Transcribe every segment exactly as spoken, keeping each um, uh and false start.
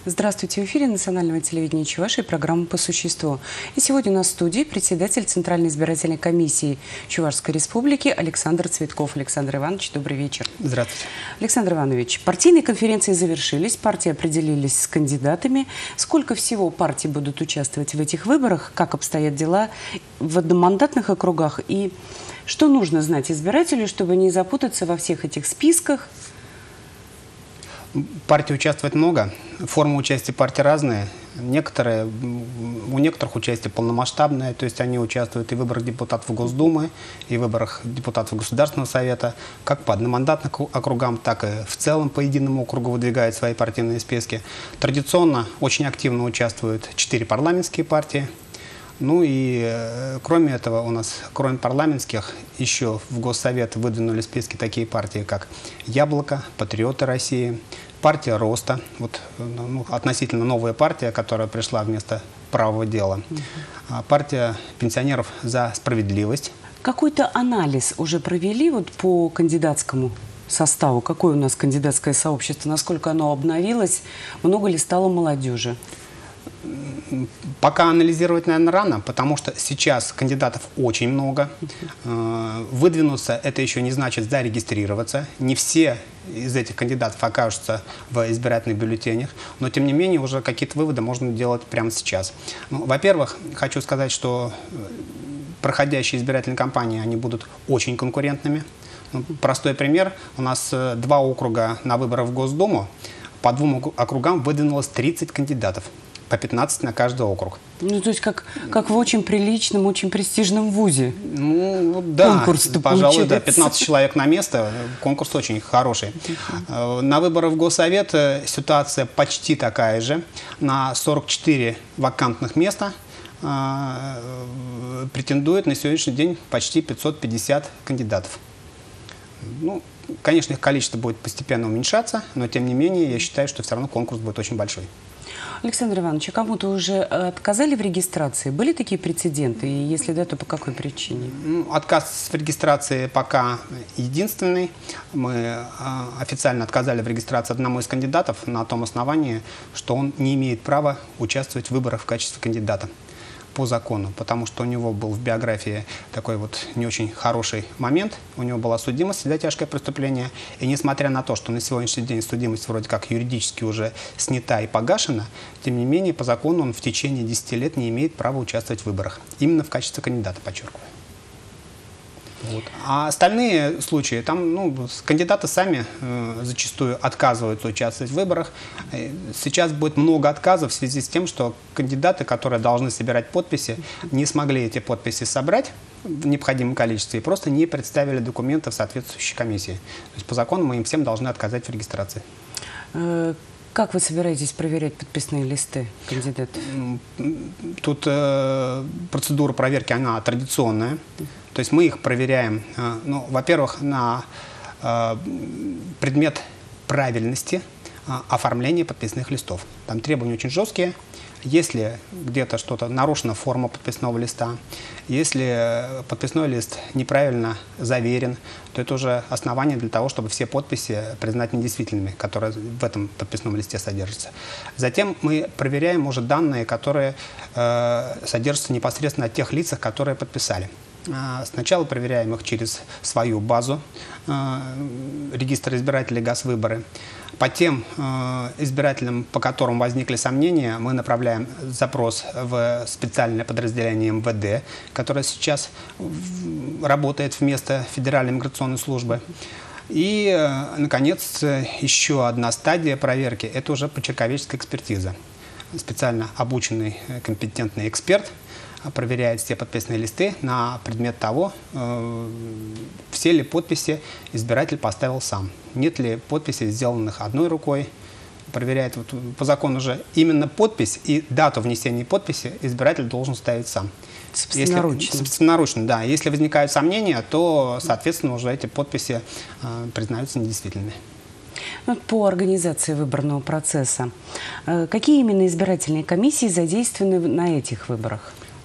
Здравствуйте, в эфире национального телевидения Чувашии, программа «По существу». И сегодня у нас в студии председатель Центральной избирательной комиссии Чувашской республики Александр Цветков. Александр Иванович, добрый вечер. Здравствуйте. Александр Иванович, партийные конференции завершились, партии определились с кандидатами. Сколько всего партий будут участвовать в этих выборах? Как обстоят дела в одномандатных округах? И что нужно знать избирателю, чтобы не запутаться во всех этих списках? Партий участвует много, формы участия партий разные. Некоторые, у некоторых участие полномасштабное, то есть они участвуют и в выборах депутатов Госдумы, и в выборах депутатов Государственного совета, как по одномандатным округам, так и в целом по единому округу выдвигают свои партийные списки. Традиционно очень активно участвуют четыре парламентские партии. Ну и э, кроме этого у нас, кроме парламентских, еще в Госсовет выдвинули списки такие партии, как «Яблоко», «Патриоты России», партия «Роста», вот, ну, относительно новая партия, которая пришла вместо «Правого дела», uh-huh. партия пенсионеров «За справедливость». Какой-то анализ уже провели вот по кандидатскому составу? Какое у нас кандидатское сообщество? Насколько оно обновилось? Много ли стало молодежи? Пока анализировать, наверное, рано, потому что сейчас кандидатов очень много. Выдвинуться – это еще не значит зарегистрироваться. Не все из этих кандидатов окажутся в избирательных бюллетенях, но, тем не менее, уже какие-то выводы можно делать прямо сейчас. Ну, во-первых, хочу сказать, что проходящие избирательные кампании, они будут очень конкурентными. Ну, простой пример. У нас два округа на выборах в Госдуму. По двум округам выдвинулось тридцать кандидатов. По пятнадцать на каждый округ. Ну, то есть как, как в очень приличном, очень престижном вузе. Ну, да, конкурс-то пожалуй, получается. да, пятнадцать человек на место, конкурс очень хороший. Uh-huh. На выборах в Госсовет ситуация почти такая же. На сорок четыре вакантных места претендует на сегодняшний день почти пятьсот пятьдесят кандидатов. Ну, конечно, их количество будет постепенно уменьшаться, но, тем не менее, я считаю, что все равно конкурс будет очень большой. Александр Иванович, а кому-то уже отказали в регистрации? Были такие прецеденты? И если да, то по какой причине? Ну, отказ в регистрации пока единственный. Мы э, официально отказали в регистрации одному из кандидатов на том основании, что он не имеет права участвовать в выборах в качестве кандидата по закону, потому что у него был в биографии такой вот не очень хороший момент. У него была судимость за тяжкое преступление. И несмотря на то, что на сегодняшний день судимость вроде как юридически уже снята и погашена, тем не менее, по закону он в течение десяти лет не имеет права участвовать в выборах. Именно в качестве кандидата, подчеркиваю. Вот. А остальные случаи, там ну, кандидаты сами э, зачастую отказываются участвовать в выборах. Сейчас будет много отказов в связи с тем, что кандидаты, которые должны собирать подписи, не смогли эти подписи собрать в необходимом количестве и просто не представили документы в соответствующей комиссии. То есть по закону мы им всем должны отказать в регистрации. Как вы собираетесь проверять подписные листы кандидатов? Тут э, процедура проверки, она традиционная. То есть мы их проверяем, э, ну, во-первых, на э, предмет правильности э, оформления подписных листов. Там требования очень жесткие. Если где-то что-то нарушена форма подписного листа, если подписной лист неправильно заверен, то это уже основание для того, чтобы все подписи признать недействительными, которые в этом подписном листе содержатся. Затем мы проверяем уже данные, которые э, содержатся непосредственно от тех лиц, которые подписали. Сначала проверяем их через свою базу, э, регистр избирателей Госвыборы. По тем э, избирателям, по которым возникли сомнения, мы направляем запрос в специальное подразделение эм вэ дэ, которое сейчас работает вместо Федеральной миграционной службы. И, э, наконец, еще одна стадия проверки – это уже почерковедческая экспертиза. Специально обученный компетентный эксперт проверяет все подписные листы на предмет того, э, все ли подписи избиратель поставил сам. Нет ли подписей, сделанных одной рукой. Проверяет вот, по закону уже именно подпись и дату внесения подписи избиратель должен ставить сам. Собственноручно. Если, собственноручно, да. Если возникают сомнения, то, соответственно, уже эти подписи э, признаются недействительными. По организации выборного процесса, какие именно избирательные комиссии задействованы на этих выборах?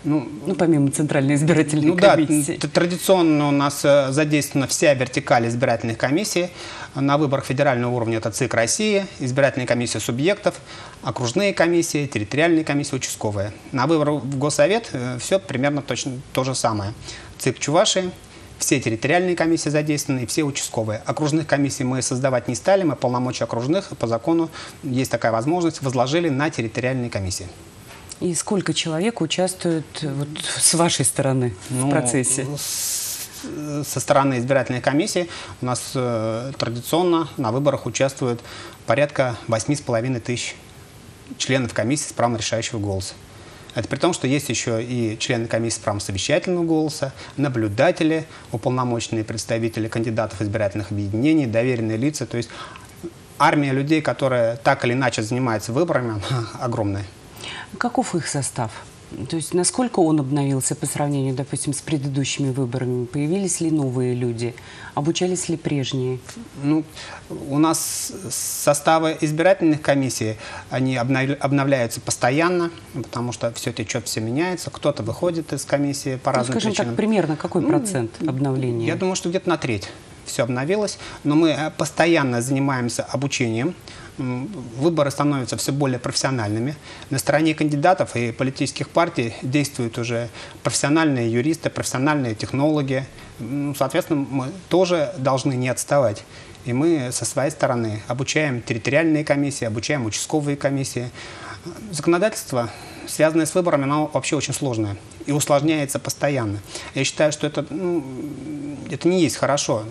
Ну, ну помимо Центральной избирательной ну, комиссии. Да, традиционно у нас задействована вся вертикаль избирательных комиссий. На выборах федерального уровня это ЦИК России, избирательные комиссии субъектов, окружные комиссии, территориальные комиссии, участковые. На выборах в Госсовет все примерно точно то же самое. ЦИК Чувашии, все территориальные комиссии задействованы и все участковые. Окружных комиссий мы создавать не стали, мы полномочия окружных по закону, есть такая возможность, возложили на территориальные комиссии. И сколько человек участвует вот, с вашей стороны ну, в процессе? С, со стороны избирательной комиссии у нас э, традиционно на выборах участвует порядка восьми с половиной тысяч членов комиссии с правом решающего голоса. Это при том, что есть еще и члены комиссии с правом совещательного голоса, наблюдатели, уполномоченные представители кандидатов избирательных объединений, доверенные лица. То есть армия людей, которая так или иначе занимается выборами, огромная. Каков их состав? То есть насколько он обновился по сравнению, допустим, с предыдущими выборами? Появились ли новые люди? Обучались ли прежние? Ну, у нас составы избирательных комиссий, они обновляются постоянно, потому что все течет, все меняется. Кто-то выходит из комиссии по ну, разным скажем причинам. Так, примерно какой процент ну, обновления? Я думаю, что где-то на треть все обновилось. Но мы постоянно занимаемся обучением. Выборы становятся все более профессиональными. На стороне кандидатов и политических партий действуют уже профессиональные юристы, профессиональные технологи. Соответственно, мы тоже должны не отставать. И мы со своей стороны обучаем территориальные комиссии, обучаем участковые комиссии. Законодательство, связанное с выборами, оно вообще очень сложное и усложняется постоянно. Я считаю, что это, ну, это не есть хорошо.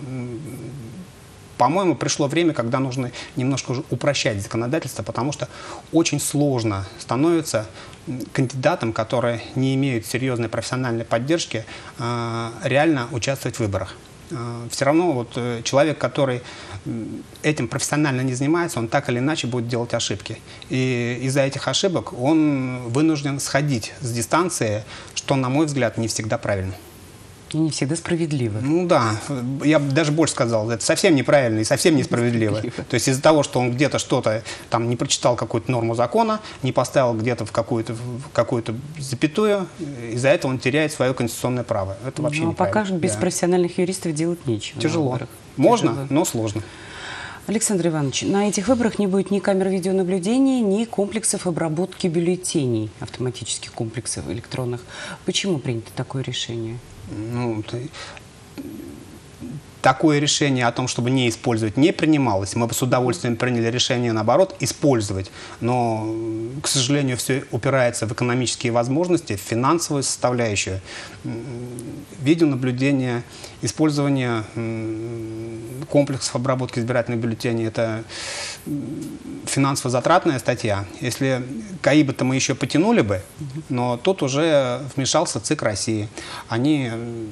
По-моему, пришло время, когда нужно немножко упрощать законодательство, потому что очень сложно становится кандидатам, которые не имеют серьезной профессиональной поддержки, реально участвовать в выборах. Все равно вот человек, который этим профессионально не занимается, он так или иначе будет делать ошибки. И из-за этих ошибок он вынужден сходить с дистанции, что, на мой взгляд, не всегда правильно. И не всегда справедливо. Ну да, я бы даже больше сказал, это совсем неправильно и совсем несправедливо. То есть из-за того, что он где-то что-то там не прочитал какую-то норму закона, не поставил где-то в какую-то какую-то запятую, из-за этого он теряет свое конституционное право. Это вообще ну, неправильно. Пока без да. профессиональных юристов делать нечего. Тяжело. Можно, Тяжело. но сложно. Александр Иванович, на этих выборах не будет ни камер видеонаблюдения, ни комплексов обработки бюллетеней, автоматических комплексов электронных. Почему принято такое решение? Ну, такое решение о том, чтобы не использовать, не принималось. Мы бы с удовольствием приняли решение, наоборот, использовать. Но, к сожалению, все упирается в экономические возможности, в финансовую составляющую. Видеонаблюдение, использование комплексов обработки избирательных бюллетеней – это финансово затратная статья. Если КАИБы-то мы еще потянули бы, но тут уже вмешался ЦИК России. Они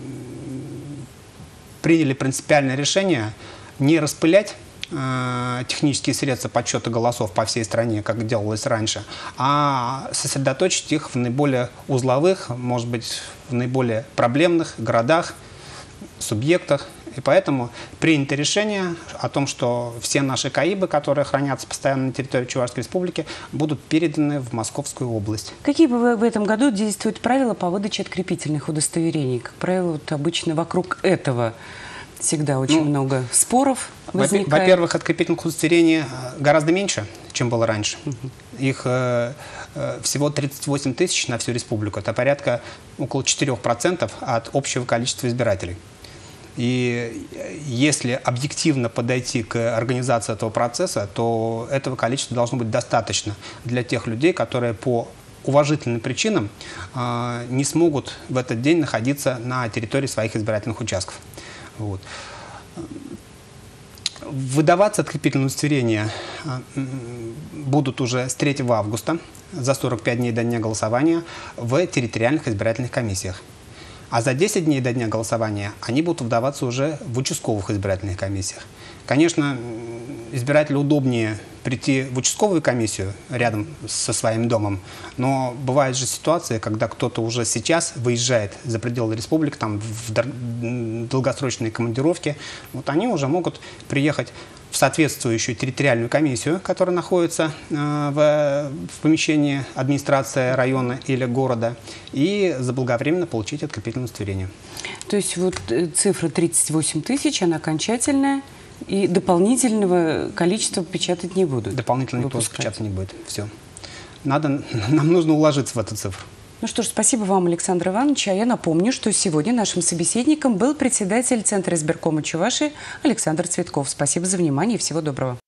приняли принципиальное решение не распылять э, технические средства подсчета голосов по всей стране, как делалось раньше, а сосредоточить их в наиболее узловых, может быть, в наиболее проблемных городах, субъектах. И поэтому принято решение о том, что все наши КАИБы, которые хранятся постоянно на территории Чувашской Республики, будут переданы в Московскую область. Какие в этом году действуют правила по выдаче открепительных удостоверений? Как правило, вот обычно вокруг этого всегда очень ну, много споров возникает. Во-первых, открепительных удостоверений гораздо меньше, чем было раньше. Угу. Их э, всего тридцать восемь тысяч на всю республику. Это порядка около четырёх процентов от общего количества избирателей. И если объективно подойти к организации этого процесса, то этого количества должно быть достаточно для тех людей, которые по уважительным причинам э, не смогут в этот день находиться на территории своих избирательных участков. Вот. Выдаваться открепительные удостоверения будут уже с третьего августа, за сорок пять дней до дня голосования, в территориальных избирательных комиссиях. А за десять дней до дня голосования они будут выдаваться уже в участковых избирательных комиссиях. Конечно, избирателю удобнее прийти в участковую комиссию рядом со своим домом, но бывают же ситуации, когда кто-то уже сейчас выезжает за пределы республики, там в долгосрочные командировки, вот они уже могут приехать в соответствующую территориальную комиссию, которая находится э, в, в помещении администрации района или города, и заблаговременно получить открепительное удостоверение. То есть вот цифра тридцать восемь тысяч, она окончательная, и дополнительного количества печатать не будут? Дополнительно никто печатать не будет. Все. Надо, нам нужно уложиться в эту цифру. Ну что ж, спасибо вам, Александр Иванович. А я напомню, что сегодня нашим собеседником был председатель Центра избиркома Чувашии Александр Цветков. Спасибо за внимание и всего доброго.